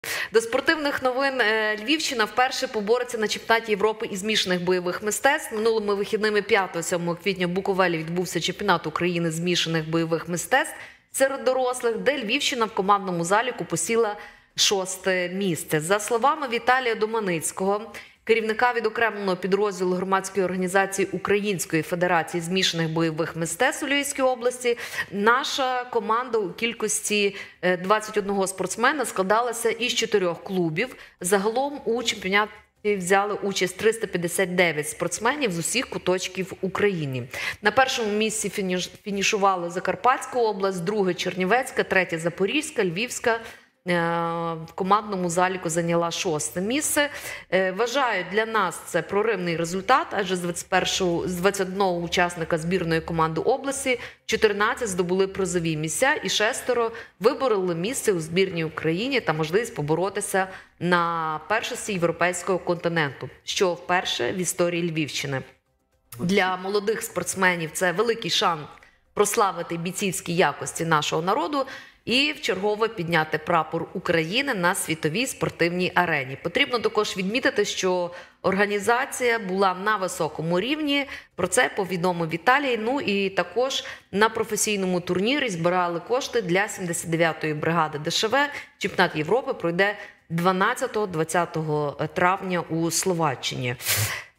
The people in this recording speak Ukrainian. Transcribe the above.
До спортивних новин. Львівщина вперше побореться на чемпіонаті Європи із змішаних бойових мистецтв. Минулими вихідними 5-7 квітня в Буковелі відбувся чемпіонат України змішаних бойових мистецтв серед дорослих, де Львівщина в командному заліку посіла 6-те місце. За словами Віталія Доманицького, керівника відокремленого підрозділу громадської організації Української Федерації змішаних бойових мистецтв у Львівській області, наша команда у кількості 21 спортсмена складалася із 4 клубів. Загалом у чемпіонаті взяли участь 359 спортсменів з усіх куточків України. На першому місці фінішували Закарпатська область, друге – Чернівецька, третє – Запорізька, Львівська. В командному заліку зайняла 6-те місце. Вважаю, для нас це проривний результат, адже з 21 учасника збірної команди області 14 здобули призові місця і 6 вибороли місце у збірній Україні та можливість поборотися на першості європейського континенту, що вперше в історії Львівщини. Для молодих спортсменів це великий шанс прославити бійцівські якості нашого народу і вчергове підняти прапор України на світовій спортивній арені. Потрібно також відмітити, що організація була на високому рівні, про це повідомив Віталій. Ну і також на професійному турнірі збирали кошти для 79-ї бригади ДШВ. Чемпіонат Європи пройде 12-20 травня у Словаччині.